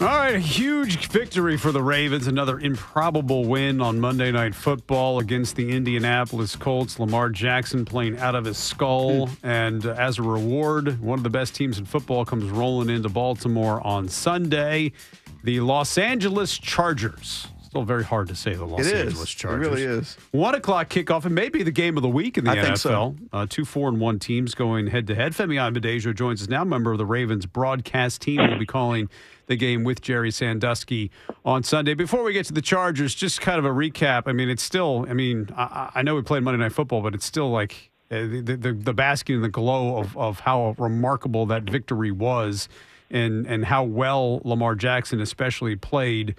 All right, a huge victory for the Ravens. Another improbable win on Monday Night Football against the Indianapolis Colts. Lamar Jackson playing out of his skull. And as a reward, one of the best teams in football comes rolling into Baltimore on Sunday. The Los Angeles Chargers. Still very hard to say the Los Angeles Chargers. It really is. 1 o'clock kickoff, and maybe the game of the week in the NFL. Think so. 2 4-1 teams going head-to-head. Femi Ayanbadejo joins us now, member of the Ravens broadcast team. We'll be calling the game with Jerry Sandusky on Sunday. Before we get to the Chargers, just kind of a recap. I mean, it's still, I know we played Monday Night Football, but it's still like the basking in the glow of how remarkable that victory was and how well Lamar Jackson especially played.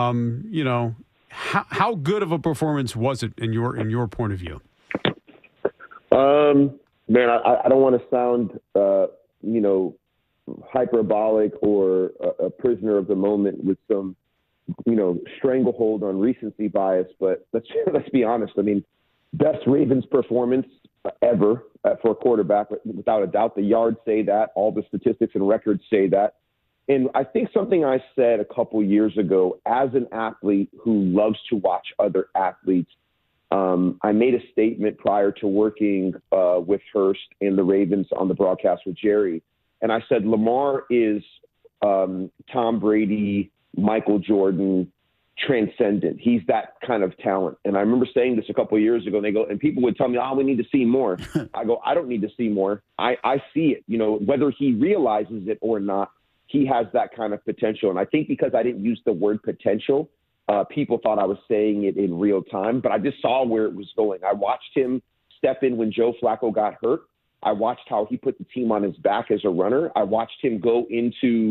How good of a performance was it in your point of view? Man, I don't want to sound, hyperbolic or a prisoner of the moment with some, stranglehold on recency bias. But let's be honest. I mean, best Ravens performance ever for a quarterback, without a doubt. The yards say that. All the statistics and records say that. And I think something I said a couple years ago, as an athlete who loves to watch other athletes, I made a statement prior to working with Hurst and the Ravens on the broadcast with Jerry. And I said, Lamar is Tom Brady, Michael Jordan, transcendent. He's that kind of talent. And I remember saying this a couple of years ago, and they go, and people would tell me, we need to see more. I go, I don't need to see more. I see it, whether he realizes it or not. He has that kind of potential. And I think because I didn't use the word potential, people thought I was saying it in real time, but I just saw where it was going. I watched him step in when Joe Flacco got hurt. I watched how he put the team on his back as a runner. I watched him go into,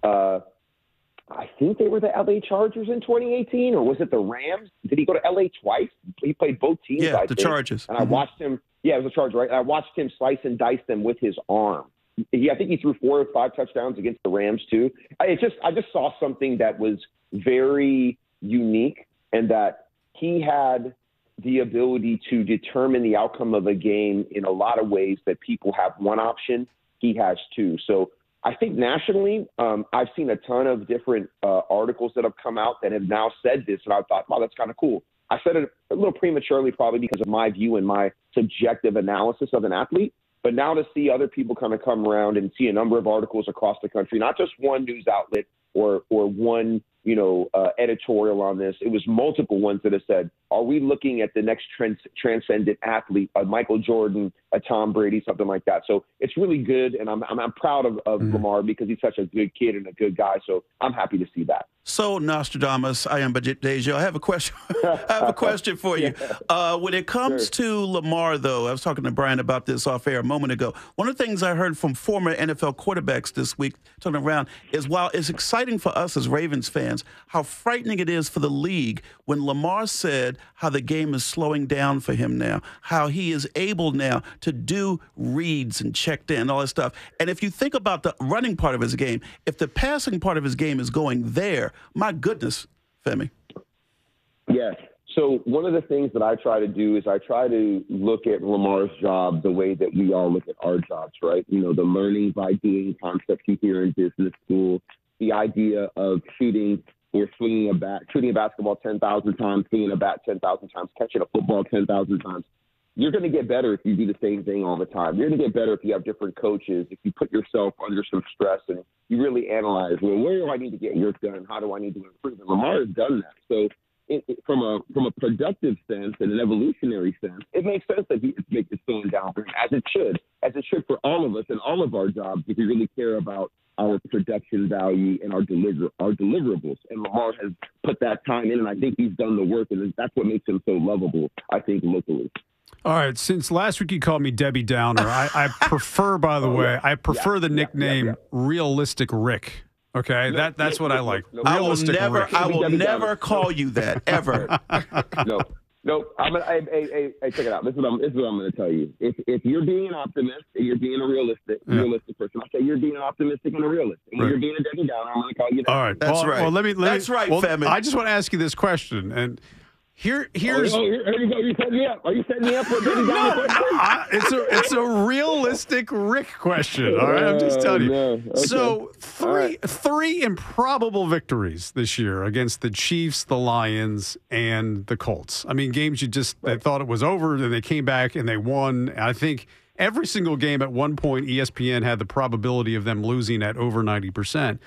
I think they were the LA Chargers in 2018, or was it the Rams? Did he go to LA twice? He played both teams, I think. Chargers. And I watched him. Yeah, it was the Chargers, right? And I watched him slice and dice them with his arm. I think he threw 4 or 5 touchdowns against the Rams too. I just saw something that was very unique, and that he had the ability to determine the outcome of a game in a lot of ways that people have one option. He has two. So I think nationally, I've seen a ton of different articles that have come out that have now said this, and I thought, wow, that's kind of cool. I said it a little prematurely, probably because of my view and my subjective analysis of an athlete. But now to see other people kind of come around and see a number of articles across the country, not just one news outlet or one, editorial on this. It was multiple ones that have said, are we looking at the next transcendent athlete, a Michael Jordan, a Tom Brady, something like that? So it's really good. And I'm proud of Lamar because he's such a good kid and a good guy. So I'm happy to see that. So, Nostradamus, Ayanbadejo, I have a question. I have a question for you. When it comes to Lamar, though, I was talking to Brian about this off air a moment ago. One of the things I heard from former NFL quarterbacks this week, talking around, is while it's exciting for us as Ravens fans, how frightening it is for the league when Lamar said how the game is slowing down for him now, how he is able now to do reads and check in and all that stuff. And if you think about the running part of his game, if the passing part of his game is going there, my goodness, Femi. Yeah. So one of the things that I try to do is I try to look at Lamar's job the way that we all look at our jobs, right? The learning by doing concept you hear in business school, the idea of shooting or swinging a basketball 10,000 times, swinging a bat 10,000 times, catching a football 10,000 times. You're going to get better if you do the same thing all the time. You're going to get better if you have different coaches, if you put yourself under some stress and you really analyze, well, where do I need to get work done? How do I need to improve? And Lamar has done that. So from a productive sense and an evolutionary sense, it makes sense that it's slowing down for him, as it should for all of us and all of our jobs, if we really care about our production value and our deliverables. And Lamar has put that time in, and I think he's done the work, and that's what makes him so lovable, I think, locally. All right. Since last week you called me Debbie Downer, I prefer, by the way, I prefer the nickname Realistic Rick. Okay, that's what I like. Realistic Rick. I will never call you that ever. No. Hey, check it out. This is what I'm going to tell you. If you're being an optimist, and you're being a realistic person, I say you're being an optimistic and a realist. And when you're being a Debbie Downer, I'm going to call you that. All right, that's right. Well, that's right, Femi. I just want to ask you this question, and Here's here you go. You setting me up. Are you setting me up for getting down the question? It's a realistic Rick question. All right, I'm just telling you. No. Okay. So three improbable victories this year against the Chiefs, the Lions, and the Colts. I mean, games they thought it was over, then they came back and they won. I think every single game at one point, ESPN had the probability of them losing at over 90%.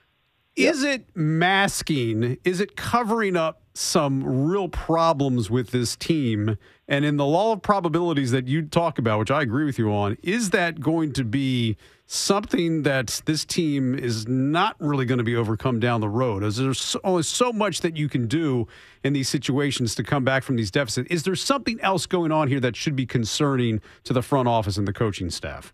Is it masking? Is it covering up some real problems with this team? And in the law of probabilities that you talk about, which I agree with you on, is that going to be something that this team is not really going to be overcome down the road? Is there only so much that you can do in these situations to come back from these deficits? Is there something else going on here that should be concerning to the front office and the coaching staff?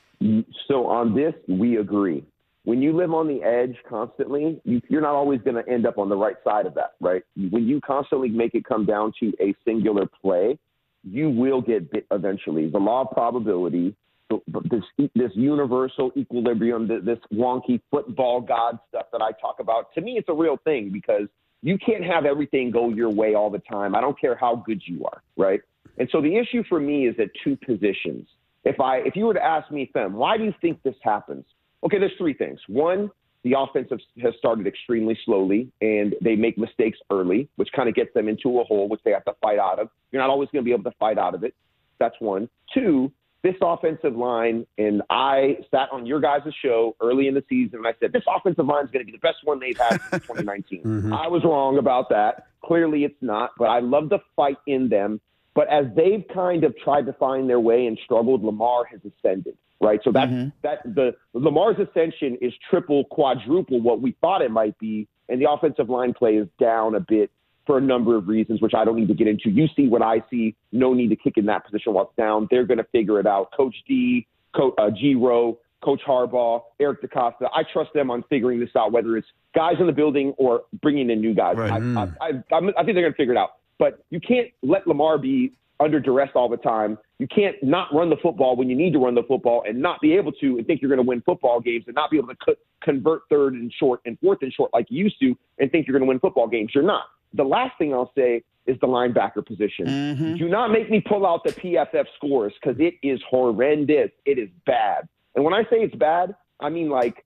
So on this, we agree. When you live on the edge constantly, you're not always going to end up on the right side of that, right? When you constantly make it come down to a singular play, you will get bit eventually. The law of probability, this universal equilibrium, this wonky football god stuff that I talk about, to me, it's a real thing because you can't have everything go your way all the time. I don't care how good you are, right? And so the issue for me is at two positions. If you were to ask me, Fem, why do you think this happens? Okay, there's three things. One, the offense has started extremely slowly, and they make mistakes early, which kind of gets them into a hole, which they have to fight out of. You're not always going to be able to fight out of it. That's one. Two, this offensive line, and I sat on your guys' show early in the season, and I said, this offensive line is going to be the best one they've had since 2019. Mm-hmm. I was wrong about that. Clearly it's not, but I love the fight in them. But as they've kind of tried to find their way and struggled, Lamar has ascended. Right. So the Lamar's ascension is triple, quadruple what we thought it might be. And the offensive line play is down a bit for a number of reasons, which I don't need to get into. You see what I see. No need to kick in that position while it's down. They're going to figure it out. Coach D, G-Rowe, Coach Harbaugh, Eric DeCosta. I trust them on figuring this out, whether it's guys in the building or bringing in new guys. Right. I think they're going to figure it out. But you can't let Lamar be under duress all the time. You can't not run the football when you need to run the football and not be able to and think you're going to win football games and not be able to convert third and short and fourth and short like you used to and think you're going to win football games. You're not. The last thing I'll say is the linebacker position. Mm-hmm. Do not make me pull out the PFF scores because it is horrendous. It is bad. And when I say it's bad, I mean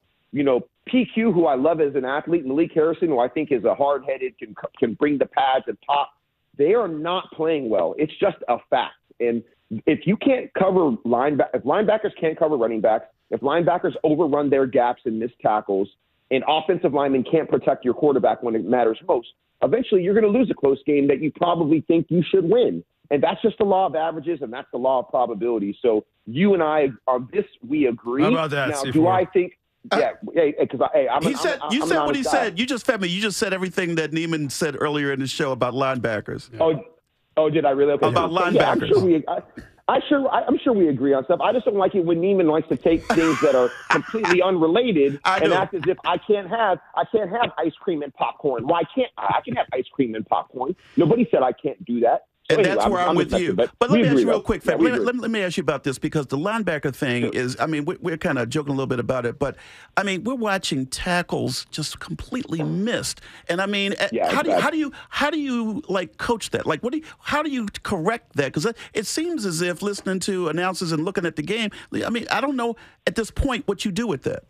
PQ, who I love as an athlete, Malik Harrison, who I think is a hard-headed, can bring the pads and pop. They are not playing well. It's just a fact. And if you can't cover if linebackers can't cover running backs, if linebackers overrun their gaps and miss tackles, and offensive linemen can't protect your quarterback when it matters most, eventually you're going to lose a close game that you probably think you should win. And that's just the law of averages, and that's the law of probability. So you and I, on this, we agree. How about that, now, C4? do I think – yeah, because you said what he said. You just said everything that Neiman said earlier in the show about linebackers. Yeah. Oh, did I really? Okay. About linebackers. Yeah, I'm sure we agree on stuff. I just don't like it when Neiman likes to take things that are completely unrelated and act as if I can't have ice cream and popcorn. Why can't I can have ice cream and popcorn? Nobody said I can't do that. So and anyway, that's where I'm with you. But let me ask you real quick, Fab. Yeah, let me ask you about this because the linebacker thing is, I mean, we're kind of joking a little bit about it, but I mean, we're watching tackles just completely missed. And I mean, how do you like coach that? Like, how do you correct that? Because it seems as if listening to announcers and looking at the game, I mean, I don't know at this point what you do with that.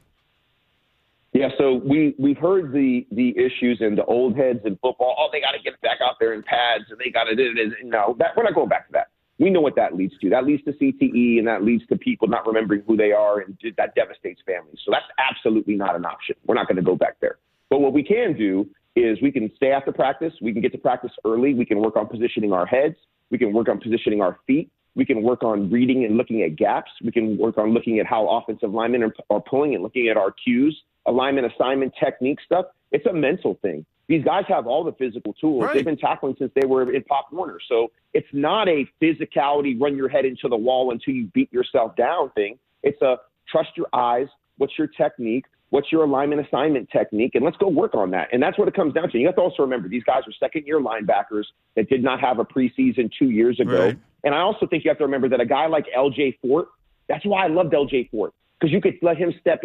Yeah, so we've heard the issues and the old heads in football. Oh, they got to get back out there in pads, and they got to do it. No, we're not going back to that. We know what that leads to. That leads to CTE, and that leads to people not remembering who they are, and that devastates families. So that's absolutely not an option. We're not going to go back there. But what we can do is we can stay after practice. We can get to practice early. We can work on positioning our heads. We can work on positioning our feet. We can work on reading and looking at gaps. We can work on looking at how offensive linemen are pulling and looking at our cues, alignment, assignment, technique stuff. It's a mental thing. These guys have all the physical tools. Right. They've been tackling since they were in Pop Warner. So it's not a physicality, run your head into the wall until you beat yourself down thing. It's a trust your eyes. What's your technique? What's your alignment assignment technique? And let's go work on that. And that's what it comes down to. You have to also remember these guys are second-year linebackers that did not have a preseason 2 years ago. Right. And I also think you have to remember that a guy like L.J. Fort, that's why I loved L.J. Fort, because you could let him step in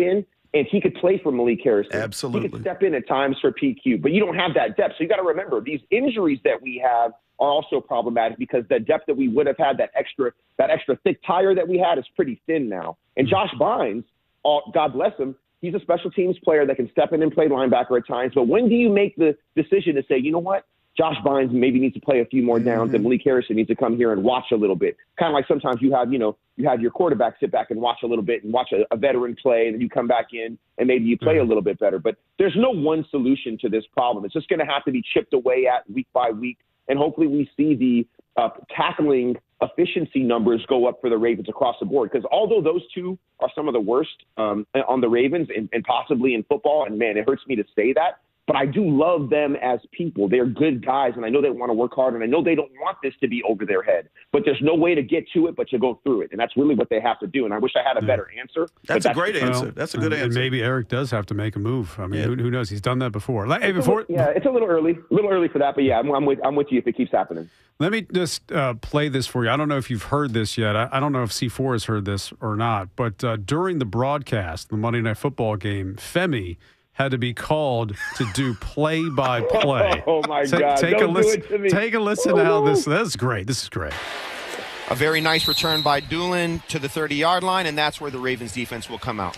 and he could play for Malik Harrison. Absolutely. He could step in at times for PQ, but you don't have that depth. So you got to remember, these injuries that we have are also problematic because the depth that we would have had, that extra thick tire that we had, is pretty thin now. And Josh Bynes, God bless him, he's a special teams player that can step in and play linebacker at times. But when do you make the decision to say, you know what? Josh Bynes maybe needs to play a few more downs, and Malik Harrison needs to come here and watch a little bit. Kind of like sometimes you have your quarterback sit back and watch a little bit and watch a veteran play, and then you come back in and maybe you play a little bit better. But there's no one solution to this problem. It's just going to have to be chipped away at week by week, and hopefully we see the tackling efficiency numbers go up for the Ravens across the board. Because although those two are some of the worst on the Ravens and possibly in football, and man, it hurts me to say that, but I do love them as people. They're good guys, and I know they want to work hard, and I know they don't want this to be over their head. But there's no way to get to it but to go through it, and that's really what they have to do. And I wish I had a better answer. That's a great answer. That's a good answer. And maybe Eric does have to make a move. I mean, who knows? He's done that before. It's a little early for that, but yeah, I'm with you if it keeps happening. Let me just play this for you. I don't know if you've heard this yet. I don't know if C4 has heard this or not, but during the broadcast, the Monday Night Football game, Femi had to be called to do play-by-play. Oh, my God. Take a Don't do it to me. Take a listen to how this is great. This is great. A very nice return by Doolin to the 30-yard line, and that's where the Ravens defense will come out.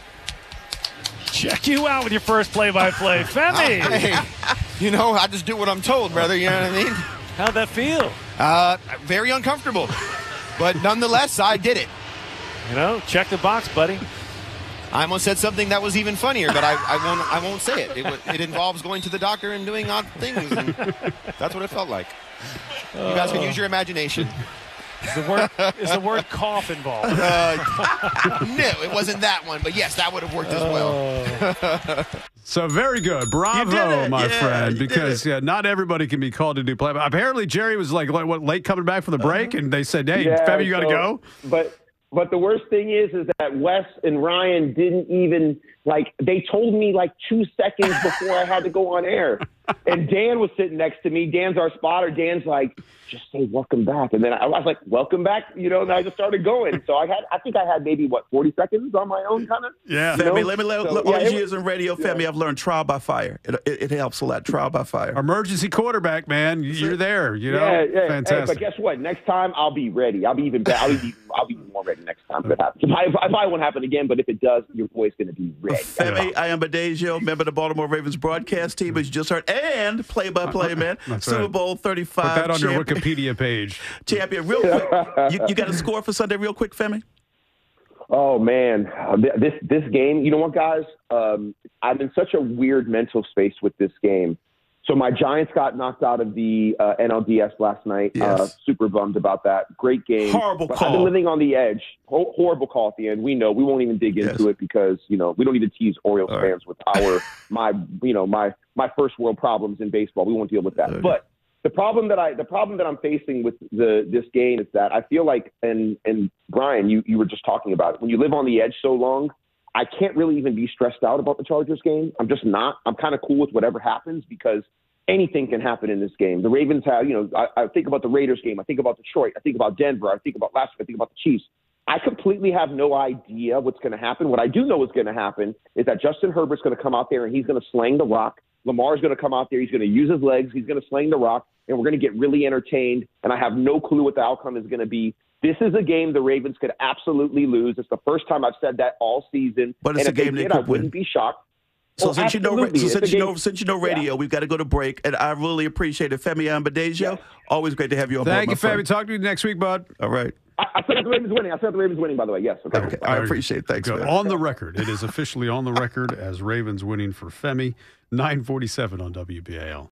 Check you out with your first play-by-play. Femi! Hey, I just do what I'm told, brother. You know what I mean? How'd that feel? Very uncomfortable. But nonetheless, I did it. Check the box, buddy. I almost said something that was even funnier, but I won't say it. It involves going to the doctor and doing odd things, and that's what it felt like. You guys can use your imagination. Is the word cough involved? No, it wasn't that one, but yes, that would have worked as well. So very good. Bravo, my friend, because not everybody can be called to do play. But apparently Jerry was late coming back from the break, and they said, hey, Femi, you got to go? But the worst thing is that Wes and Ryan didn't even, they told me 2 seconds before I had to go on air. And Dan was sitting next to me. Dan's our spotter. Dan's like, just say welcome back. And then I was like, welcome back, and I just started going. So I think I had maybe, 40 seconds on my own kind of? Yeah. Femi, let me all these years in radio, Femi, I've learned trial by fire. It helps a lot, trial by fire. Emergency quarterback, man. You're there, Yeah. Fantastic. Hey, but guess what? Next time, I'll be ready. I'll be even better. I'll be more ready next time if it happens. It probably won't happen again, but if it does, your boy's going to be ready. Femi Ayanbadejo, member of the Baltimore Ravens broadcast team, as you just heard, and play-by-play man, Super Bowl 35 Put that on champion. your Wikipedia page. Champion, real quick. You got a score for Sunday real quick, Femi? Oh, man. This game, you know what, guys? I'm in such a weird mental space with this game. So my Giants got knocked out of the NLDS last night. Yes. Super bummed about that. Great game. Horrible but call. I've been living on the edge. Horrible call at the end. We know. We won't even dig into it because, we don't need to tease Orioles fans with my first world problems in baseball. We won't deal with that. Okay. But the problem that I'm facing with this game is that I feel like, and Brian, you were just talking about it, when you live on the edge so long, I can't really even be stressed out about the Chargers game. I'm just not. I'm kind of cool with whatever happens because anything can happen in this game. The Ravens have, I think about the Raiders game. I think about Detroit. I think about Denver. I think about last week. I think about the Chiefs. I completely have no idea what's going to happen. What I do know is going to happen is that Justin Herbert's going to come out there and he's going to slang the rock. Lamar's going to come out there. He's going to use his legs. He's going to slang the rock, and we're going to get really entertained. And I have no clue what the outcome is going to be. This is a game the Ravens could absolutely lose. It's the first time I've said that all season. But it's and a game they they did, could I wouldn't win. be shocked. So since you know radio, Yeah. we've got to go to break, and I really appreciate it. Femi Ayanbadejo, Yeah. always great to have you on board. Thank you, my friend. Femi. Talk to you next week, bud. All right. I said the Ravens winning. By the way. Yes. Okay. I appreciate it. Thanks, Good. man. On the record. It is officially on the record as Ravens winning for Femi. 9:47 on WBAL.